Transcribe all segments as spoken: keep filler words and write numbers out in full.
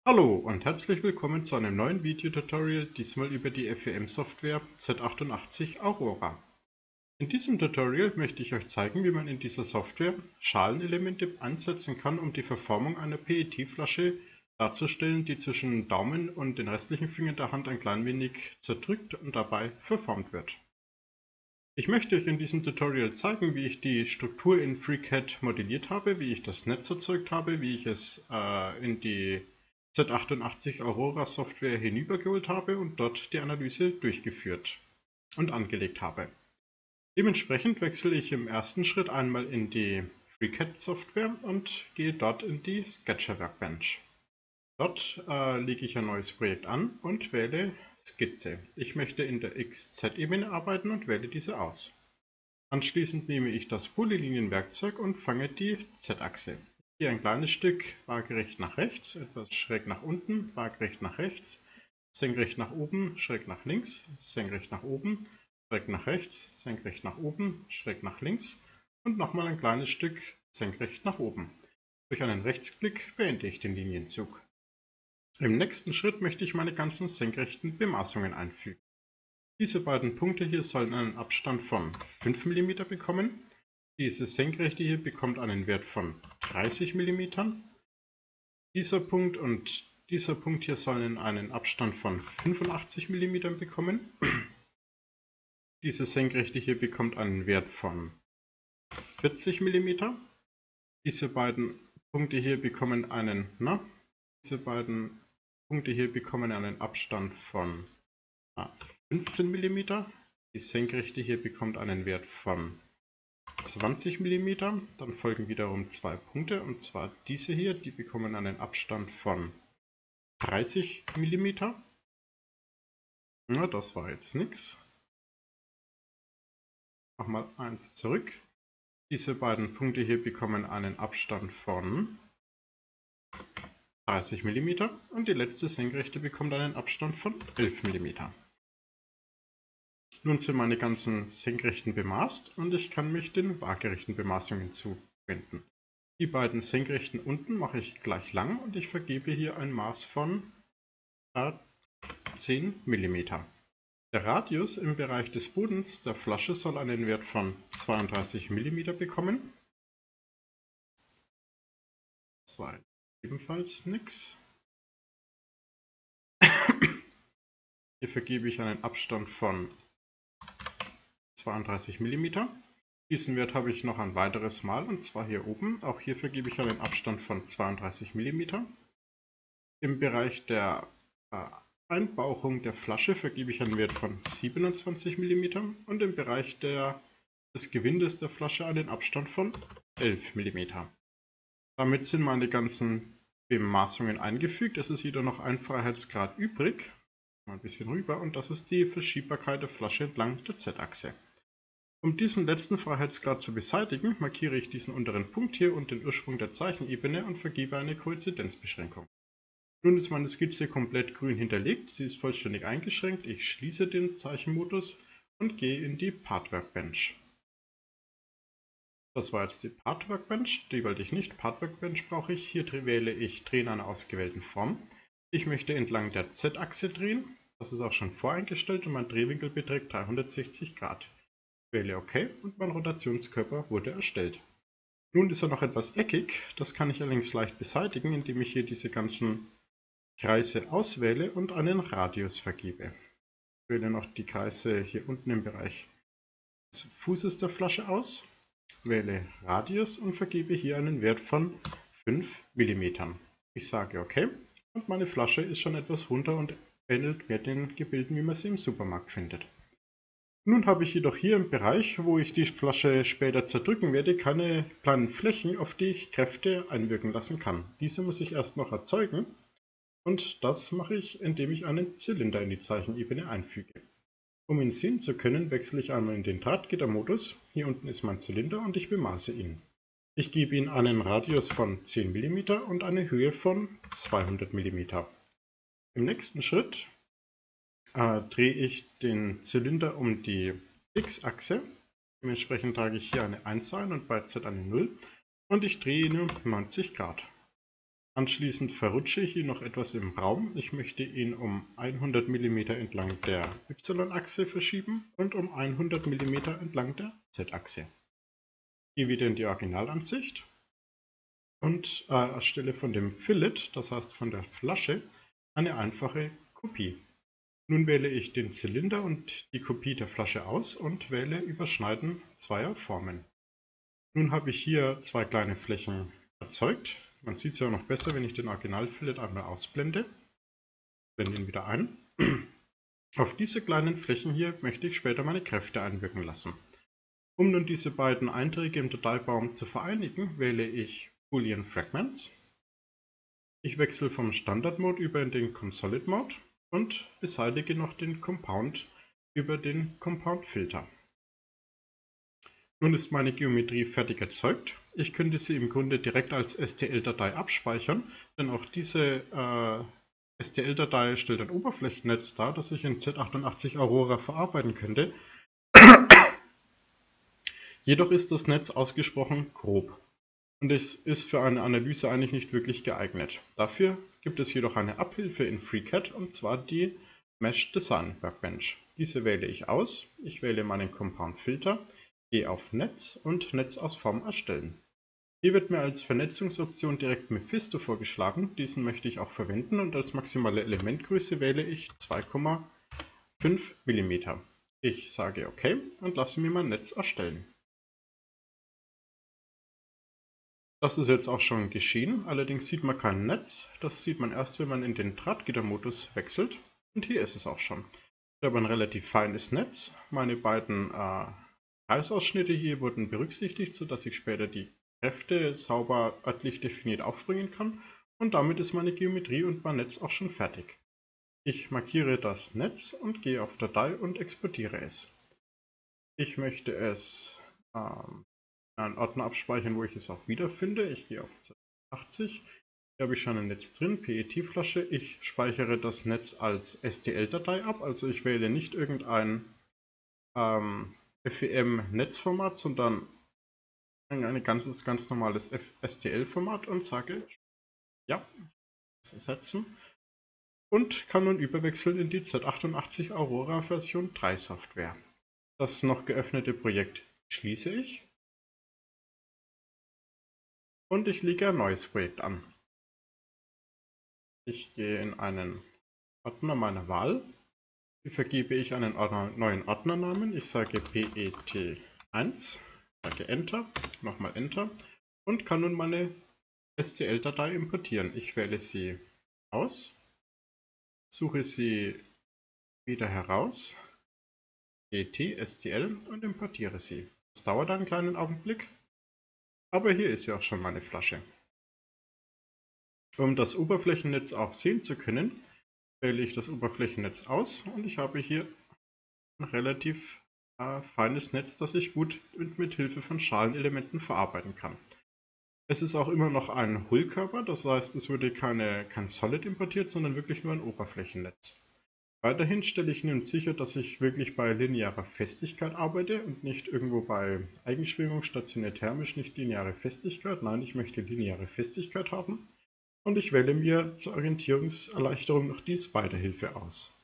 Hallo und herzlich willkommen zu einem neuen Videotutorial, diesmal über die F E M-Software Z achtundachtzig Aurora. In diesem Tutorial möchte ich euch zeigen, wie man in dieser Software Schalenelemente einsetzen kann, um die Verformung einer P E T-Flasche darzustellen, die zwischen Daumen und den restlichen Fingern der Hand ein klein wenig zerdrückt und dabei verformt wird. Ich möchte euch in diesem Tutorial zeigen, wie ich die Struktur in FreeCAD modelliert habe, wie ich das Netz erzeugt habe, wie ich es äh, in die Z achtundachtzig Aurora Software hinübergeholt habe und dort die Analyse durchgeführt und angelegt habe. Dementsprechend wechsle ich im ersten Schritt einmal in die FreeCAD Software und gehe dort in die Sketcher Workbench. Dort äh, lege ich ein neues Projekt an und wähle Skizze. Ich möchte in der X Z-Ebene arbeiten und wähle diese aus. Anschließend nehme ich das Polylinienwerkzeug und fange die Z-Achse. Hier ein kleines Stück waagerecht nach rechts, etwas schräg nach unten, waagerecht nach rechts, senkrecht nach oben, schräg nach links, senkrecht nach oben, schräg nach rechts, senkrecht nach oben, schräg nach links und nochmal ein kleines Stück senkrecht nach oben. Durch einen Rechtsklick beende ich den Linienzug. Im nächsten Schritt möchte ich meine ganzen senkrechten Bemaßungen einfügen. Diese beiden Punkte hier sollen einen Abstand von fünf Millimeter bekommen. Diese Senkrechte hier bekommt einen Wert von dreißig Millimeter. Dieser Punkt und dieser Punkt hier sollen einen Abstand von fünfundachtzig Millimeter bekommen. Diese Senkrechte hier bekommt einen Wert von vierzig Millimeter. Diese beiden Punkte hier bekommen einen, na, diese beiden Punkte hier bekommen einen Abstand von fünfzehn Millimeter. Die Senkrechte hier bekommt einen Wert von zwanzig Millimeter. Dann folgen wiederum zwei Punkte, und zwar diese hier, die bekommen einen Abstand von dreißig Millimeter. Na, das war jetzt nichts. Nochmal eins zurück. Diese beiden Punkte hier bekommen einen Abstand von dreißig Millimeter und die letzte Senkrechte bekommt einen Abstand von elf Millimeter. Nun sind meine ganzen Senkrechten bemaßt und ich kann mich den waagerechten Bemaßungen zuwenden. Die beiden Senkrechten unten mache ich gleich lang und ich vergebe hier ein Maß von äh, zehn Millimeter. Der Radius im Bereich des Bodens der Flasche soll einen Wert von zweiunddreißig Millimeter bekommen. Das war ebenfalls nichts. Hier vergebe ich einen Abstand von zweiunddreißig Millimeter. Diesen Wert habe ich noch ein weiteres Mal, und zwar hier oben. Auch hier vergebe ich einen Abstand von zweiunddreißig Millimeter. Im Bereich der äh, Einbauchung der Flasche vergebe ich einen Wert von siebenundzwanzig Millimeter und im Bereich der, des Gewindes der Flasche einen Abstand von elf Millimeter. Damit sind meine ganzen Bemaßungen eingefügt. Es ist wieder noch ein Freiheitsgrad übrig. Mal ein bisschen rüber, und das ist die Verschiebbarkeit der Flasche entlang der Z-Achse. Um diesen letzten Freiheitsgrad zu beseitigen, markiere ich diesen unteren Punkt hier und den Ursprung der Zeichenebene und vergebe eine Koinzidenzbeschränkung. Nun ist meine Skizze komplett grün hinterlegt, sie ist vollständig eingeschränkt. Ich schließe den Zeichenmodus und gehe in die Part Workbench. Das war jetzt die Part Workbench, die wollte ich nicht. Part Workbench brauche ich. Hier wähle ich Drehen einer ausgewählten Form. Ich möchte entlang der Z-Achse drehen. Das ist auch schon voreingestellt und mein Drehwinkel beträgt dreihundertsechzig Grad. Ich wähle OK und mein Rotationskörper wurde erstellt. Nun ist er noch etwas eckig, das kann ich allerdings leicht beseitigen, indem ich hier diese ganzen Kreise auswähle und einen Radius vergebe. Ich wähle noch die Kreise hier unten im Bereich des Fußes der Flasche aus, wähle Radius und vergebe hier einen Wert von fünf Millimeter. Ich sage OK und meine Flasche ist schon etwas runter und ähnelt mehr den Gebilden, wie man sie im Supermarkt findet. Nun habe ich jedoch hier im Bereich, wo ich die Flasche später zerdrücken werde, keine kleinen Flächen, auf die ich Kräfte einwirken lassen kann. Diese muss ich erst noch erzeugen. Und das mache ich, indem ich einen Zylinder in die Zeichenebene einfüge. Um ihn sehen zu können, wechsle ich einmal in den Drahtgittermodus. Hier unten ist mein Zylinder und ich bemaße ihn. Ich gebe ihm einen Radius von zehn Millimeter und eine Höhe von zweihundert Millimeter. Im nächsten Schritt äh, drehe ich den Zylinder um die X-Achse. Dementsprechend trage ich hier eine eins ein und bei Z eine null und ich drehe ihn um neunzig Grad. Anschließend verrutsche ich ihn noch etwas im Raum. Ich möchte ihn um hundert Millimeter entlang der Y-Achse verschieben und um hundert Millimeter entlang der Z-Achse. Gehe wieder in die Originalansicht und äh, erstelle von dem Fillet, das heißt von der Flasche, eine einfache Kopie. Nun wähle ich den Zylinder und die Kopie der Flasche aus und wähle Überschneiden zweier Formen. Nun habe ich hier zwei kleine Flächen erzeugt. Man sieht es ja noch besser, wenn ich den Original-Fillet einmal ausblende. Blende ihn wieder ein. Auf diese kleinen Flächen hier möchte ich später meine Kräfte einwirken lassen. Um nun diese beiden Einträge im Dateibaum zu vereinigen, wähle ich Boolean Fragments. Ich wechsle vom Standard-Mode über in den ComSolid-Mode und beseitige noch den Compound über den Compound-Filter. Nun ist meine Geometrie fertig erzeugt. Ich könnte sie im Grunde direkt als S T L-Datei abspeichern, denn auch diese äh, S T L-Datei stellt ein Oberflächennetz dar, das ich in Z achtundachtzig Aurora verarbeiten könnte. Jedoch ist das Netz ausgesprochen grob und es ist für eine Analyse eigentlich nicht wirklich geeignet. Dafür gibt es jedoch eine Abhilfe in FreeCAD, und zwar die Mesh Design Workbench. Diese wähle ich aus. Ich wähle meinen Compound Filter, gehe auf Netz und Netz aus Form erstellen. Hier wird mir als Vernetzungsoption direkt Mephisto vorgeschlagen. Diesen möchte ich auch verwenden und als maximale Elementgröße wähle ich zwei Komma fünf Millimeter. Ich sage OK und lasse mir mein Netz erstellen. Das ist jetzt auch schon geschehen, allerdings sieht man kein Netz. Das sieht man erst, wenn man in den Drahtgittermodus wechselt. Und hier ist es auch schon. Ich habe ein relativ feines Netz. Meine beiden äh, Kreisausschnitte hier wurden berücksichtigt, sodass ich später die Kräfte sauber örtlich definiert aufbringen kann. Und damit ist meine Geometrie und mein Netz auch schon fertig. Ich markiere das Netz und gehe auf Datei und exportiere es. Ich möchte es ähm, einen Ordner abspeichern, wo ich es auch wiederfinde. Ich gehe auf Z achtzig. Hier habe ich schon ein Netz drin, P E T-Flasche. Ich speichere das Netz als S T L-Datei ab, also ich wähle nicht irgendein ähm, F E M-Netzformat, sondern ein ganzes, ganz normales S T L-Format und sage ja, setzen und kann nun überwechseln in die Z achtundachtzig Aurora Version drei Software. Das noch geöffnete Projekt schließe ich. Und ich lege ein neues Projekt an. Ich gehe in einen Ordner meiner Wahl. Hier vergebe ich einen Ordner, neuen Ordnernamen. Ich sage P E T eins, sage Enter, nochmal Enter und kann nun meine S T L-Datei importieren. Ich wähle sie aus, suche sie wieder heraus, P E T, S T L und importiere sie. Das dauert einen kleinen Augenblick, aber hier ist ja auch schon meine Flasche. Um das Oberflächennetz auch sehen zu können, wähle ich das Oberflächennetz aus und ich habe hier ein relativ äh, feines Netz, das ich gut mit Hilfe von Schalenelementen verarbeiten kann. Es ist auch immer noch ein Hullkörper, das heißt, es wurde keine, kein Solid importiert, sondern wirklich nur ein Oberflächennetz. Weiterhin stelle ich nun sicher, dass ich wirklich bei linearer Festigkeit arbeite und nicht irgendwo bei Eigenschwingung, stationär thermisch, nicht lineare Festigkeit. Nein, ich möchte lineare Festigkeit haben. Und ich wähle mir zur Orientierungserleichterung noch die Spider-Hilfe aus.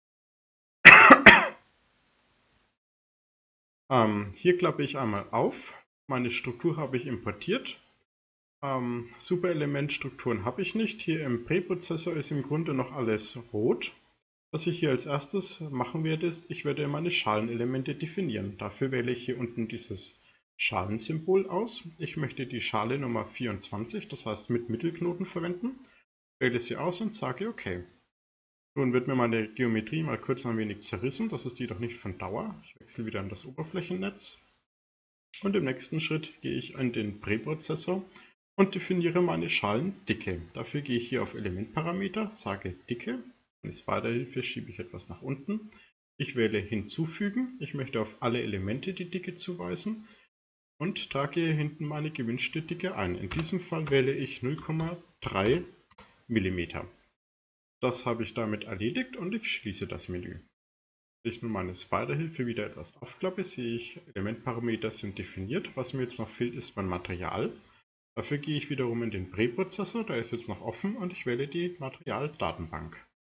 ähm, hier klappe ich einmal auf. Meine Struktur habe ich importiert. Ähm, Superelementstrukturen habe ich nicht. Hier im Präprozessor ist im Grunde noch alles rot. Was ich hier als erstes machen werde, ist, ich werde meine Schalenelemente definieren. Dafür wähle ich hier unten dieses Schalensymbol aus. Ich möchte die Schale Nummer vierundzwanzig, das heißt mit Mittelknoten verwenden. Wähle sie aus und sage OK. Nun wird mir meine Geometrie mal kurz ein wenig zerrissen, das ist jedoch nicht von Dauer. Ich wechsle wieder an das Oberflächennetz. Und im nächsten Schritt gehe ich an den Präprozessor und definiere meine Schalendicke. Dafür gehe ich hier auf Elementparameter, sage Dicke. Als Spider-Hilfe schiebe ich etwas nach unten. Ich wähle Hinzufügen. Ich möchte auf alle Elemente die Dicke zuweisen und trage hier hinten meine gewünschte Dicke ein. In diesem Fall wähle ich null Komma drei Millimeter. Das habe ich damit erledigt und ich schließe das Menü. Wenn ich nun meine Spider-Hilfe wieder etwas aufklappe, sehe ich, Elementparameter sind definiert. Was mir jetzt noch fehlt, ist mein Material. Dafür gehe ich wiederum in den Präprozessor, der ist jetzt noch offen, und ich wähle die Materialdatenbank.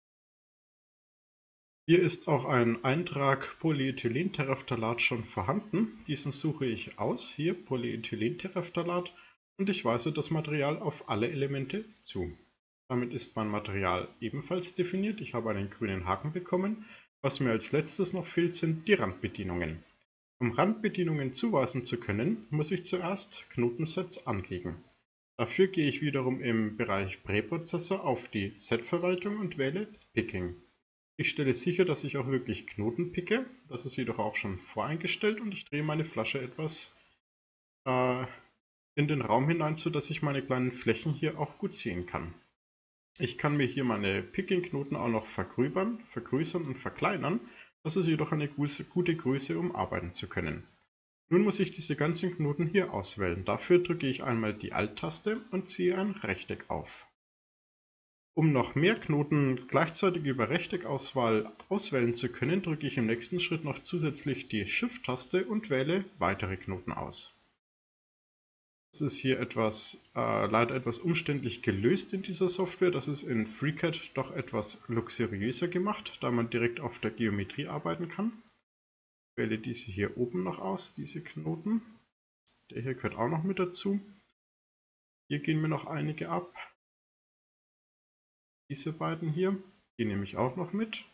Hier ist auch ein Eintrag Polyethylenterephthalat schon vorhanden. Diesen suche ich aus, hier Polyethylenterephthalat, und ich weise das Material auf alle Elemente zu. Damit ist mein Material ebenfalls definiert. Ich habe einen grünen Haken bekommen. Was mir als letztes noch fehlt, sind die Randbedienungen. Um Randbedienungen zuweisen zu können, muss ich zuerst Knotensets anlegen. Dafür gehe ich wiederum im Bereich Präprozessor auf die Set-Verwaltung und wähle Picking. Ich stelle sicher, dass ich auch wirklich Knoten picke. Das ist jedoch auch schon voreingestellt, und ich drehe meine Flasche etwas äh, in den Raum hinein, sodass ich meine kleinen Flächen hier auch gut sehen kann. Ich kann mir hier meine Picking-Knoten auch noch vergröbern, vergrößern und verkleinern. Das ist jedoch eine gute Größe, um arbeiten zu können. Nun muss ich diese ganzen Knoten hier auswählen. Dafür drücke ich einmal die Alt-Taste und ziehe ein Rechteck auf. Um noch mehr Knoten gleichzeitig über Rechteckauswahl auswählen zu können, drücke ich im nächsten Schritt noch zusätzlich die Shift-Taste und wähle weitere Knoten aus. Das ist hier etwas, äh, leider etwas umständlich gelöst in dieser Software. Das ist in FreeCAD doch etwas luxuriöser gemacht, da man direkt auf der Geometrie arbeiten kann. Ich wähle diese hier oben noch aus, diese Knoten. Der hier gehört auch noch mit dazu. Hier gehen mir noch einige ab. Diese beiden hier, die nehme ich auch noch mit.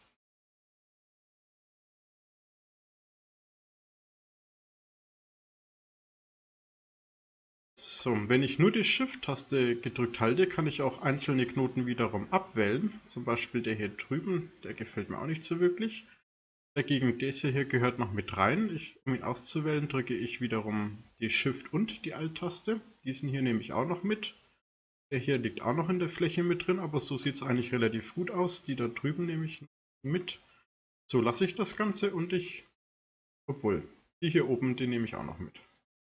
So, wenn ich nur die Shift-Taste gedrückt halte, kann ich auch einzelne Knoten wiederum abwählen. Zum Beispiel der hier drüben, der gefällt mir auch nicht so wirklich. Dagegen dieser hier gehört noch mit rein. Ich, um ihn auszuwählen, drücke ich wiederum die Shift und die Alt-Taste. Diesen hier nehme ich auch noch mit. Der hier liegt auch noch in der Fläche mit drin, aber so sieht es eigentlich relativ gut aus. Die da drüben nehme ich mit. So lasse ich das Ganze, und ich, obwohl, die hier oben, die nehme ich auch noch mit.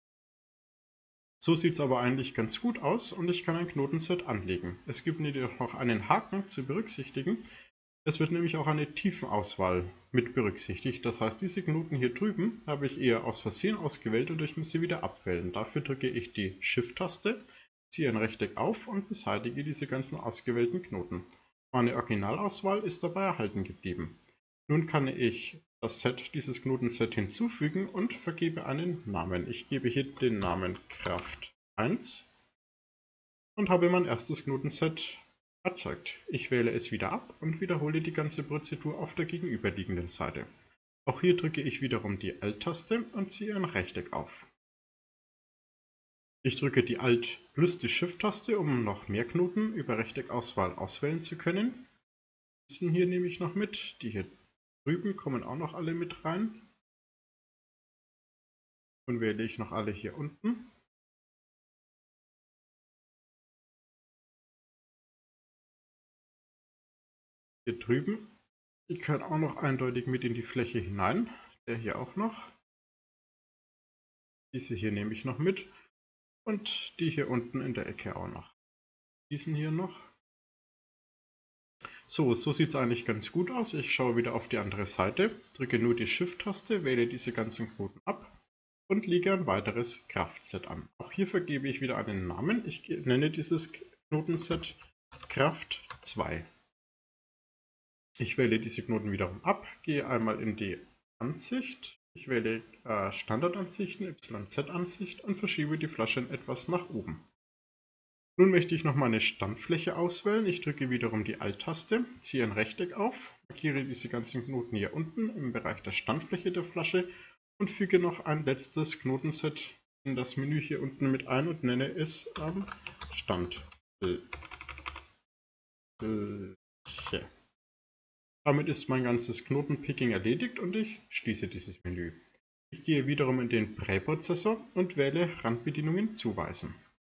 So sieht es aber eigentlich ganz gut aus, und ich kann ein Knotenset anlegen. Es gibt jedoch noch einen Haken zu berücksichtigen. Es wird nämlich auch eine Tiefenauswahl mit berücksichtigt. Das heißt, diese Knoten hier drüben habe ich eher aus Versehen ausgewählt, und ich muss sie wieder abwählen. Dafür drücke ich die Shift-Taste, ziehe ein Rechteck auf und beseitige diese ganzen ausgewählten Knoten. Meine Originalauswahl ist dabei erhalten geblieben. Nun kann ich das Set, dieses Knotenset hinzufügen und vergebe einen Namen. Ich gebe hier den Namen Kraft eins und habe mein erstes Knotenset erzeugt. Ich wähle es wieder ab und wiederhole die ganze Prozedur auf der gegenüberliegenden Seite. Auch hier drücke ich wiederum die Alt-Taste und ziehe ein Rechteck auf. Ich drücke die Alt plus die Shift-Taste, um noch mehr Knoten über Rechteckauswahl auswählen zu können. Diesen hier nehme ich noch mit, die hier drüben kommen auch noch alle mit rein. Und wähle ich noch alle hier unten. Hier drüben, die können auch noch eindeutig mit in die Fläche hinein. Der hier auch noch. Diese hier nehme ich noch mit. Und die hier unten in der Ecke auch noch. Diesen hier noch. So, so sieht es eigentlich ganz gut aus. Ich schaue wieder auf die andere Seite, drücke nur die Shift-Taste, wähle diese ganzen Knoten ab und lege ein weiteres Kraftset an. Auch hier vergebe ich wieder einen Namen. Ich nenne dieses Knotenset Kraft zwei. Ich wähle diese Knoten wiederum ab, gehe einmal in die Ansicht. Ich wähle äh, Standardansichten, Y Z-Ansicht, und verschiebe die Flasche etwas nach oben. Nun möchte ich noch meine Standfläche auswählen. Ich drücke wiederum die Alt-Taste, ziehe ein Rechteck auf, markiere diese ganzen Knoten hier unten im Bereich der Standfläche der Flasche und füge noch ein letztes Knotenset in das Menü hier unten mit ein und nenne es ähm, Standfläche. Damit ist mein ganzes Knotenpicking erledigt, und ich schließe dieses Menü. Ich gehe wiederum in den Präprozessor und wähle Randbedienungen zuweisen.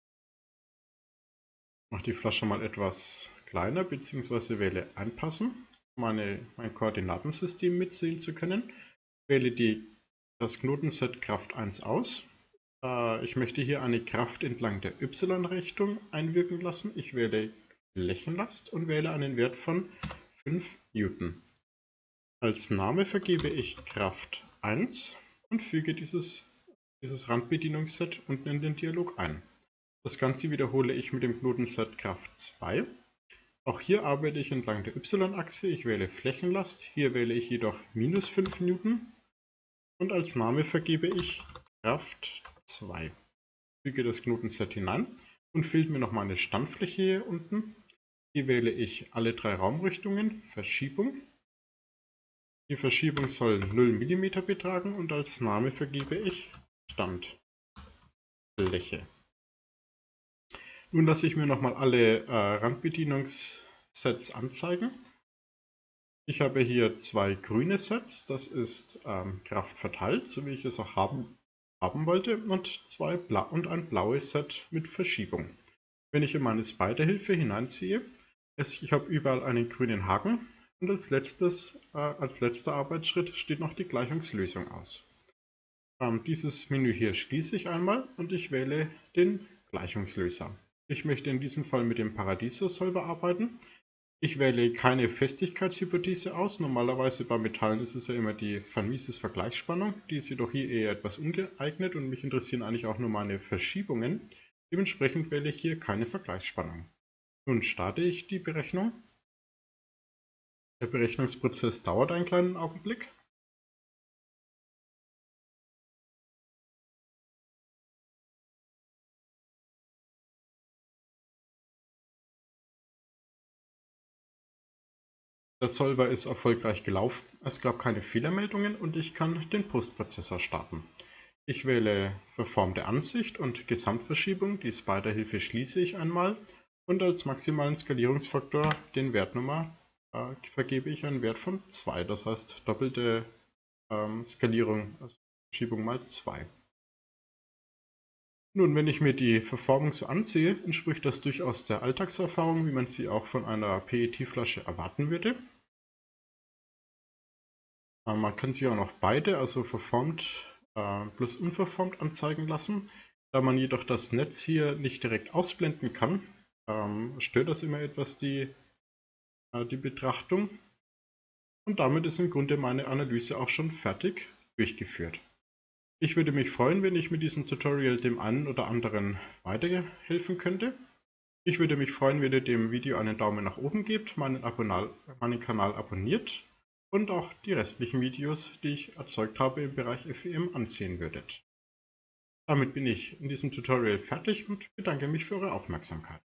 Mache die Flasche mal etwas kleiner, bzw. wähle Anpassen, um meine, mein Koordinatensystem mitsehen zu können. Wähle die, das Knotenset Kraft eins aus. Äh, ich möchte hier eine Kraft entlang der Y-Richtung einwirken lassen. Ich wähle Flächenlast und wähle einen Wert von fünf Newton. Als Name vergebe ich Kraft eins und füge dieses, dieses Randbedienungsset unten in den Dialog ein. Das Ganze wiederhole ich mit dem Knotenset Kraft zwei. Auch hier arbeite ich entlang der Y-Achse. Ich wähle Flächenlast. Hier wähle ich jedoch minus fünf Newton. Und als Name vergebe ich Kraft zwei. Füge das Knotenset hinein und fehlt mir noch meine Standfläche hier unten. Hier wähle ich alle drei Raumrichtungen, Verschiebung. Die Verschiebung soll null Millimeter betragen und als Name vergebe ich Standfläche. Nun lasse ich mir nochmal alle äh, Randbedienungssets anzeigen. Ich habe hier zwei grüne Sets, das ist ähm, Kraft verteilt, so wie ich es auch haben, haben wollte, und, zwei Bla und ein blaues Set mit Verschiebung. Wenn ich in meine Spider-Hilfe hineinziehe, es, ich habe überall einen grünen Haken und als, letztes, äh, als letzter Arbeitsschritt steht noch die Gleichungslösung aus. Ähm, dieses Menü hier schließe ich einmal und ich wähle den Gleichungslöser. Ich möchte in diesem Fall mit dem Paradiso-Solver arbeiten. Ich wähle keine Festigkeitshypothese aus. Normalerweise bei Metallen ist es ja immer die Van Mises-Vergleichsspannung. Die ist jedoch hier eher etwas ungeeignet und mich interessieren eigentlich auch nur meine Verschiebungen. Dementsprechend wähle ich hier keine Vergleichsspannung. Nun starte ich die Berechnung. Der Berechnungsprozess dauert einen kleinen Augenblick. Der Solver ist erfolgreich gelaufen, es gab keine Fehlermeldungen und ich kann den Postprozessor starten. Ich wähle verformte Ansicht und Gesamtverschiebung, die Spider-Hilfe schließe ich einmal und als maximalen Skalierungsfaktor den Wertnummer äh, vergebe ich einen Wert von zwei, das heißt doppelte ähm, Skalierung, also Verschiebung mal zwei. Nun, wenn ich mir die Verformung so ansehe, entspricht das durchaus der Alltagserfahrung, wie man sie auch von einer P E T-Flasche erwarten würde. Man kann sich auch noch beide, also verformt äh, plus unverformt, anzeigen lassen. Da man jedoch das Netz hier nicht direkt ausblenden kann, ähm, stört das immer etwas die, äh, die Betrachtung. Und damit ist im Grunde meine Analyse auch schon fertig durchgeführt. Ich würde mich freuen, wenn ich mit diesem Tutorial dem einen oder anderen weiterhelfen könnte. Ich würde mich freuen, wenn ihr dem Video einen Daumen nach oben gebt, meinen, Abonnal, meinen Kanal abonniert und auch die restlichen Videos, die ich erzeugt habe im Bereich F E M, ansehen würdet. Damit bin ich in diesem Tutorial fertig und bedanke mich für eure Aufmerksamkeit.